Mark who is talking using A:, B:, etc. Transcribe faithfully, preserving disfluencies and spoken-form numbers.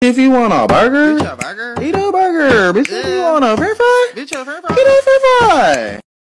A: if you want a burger,
B: Bitch, a burger.
A: eat a burger. Bitch, if you
B: Yeah.
A: want a french fry,
B: Bitch, a french fry.
A: eat a french fry.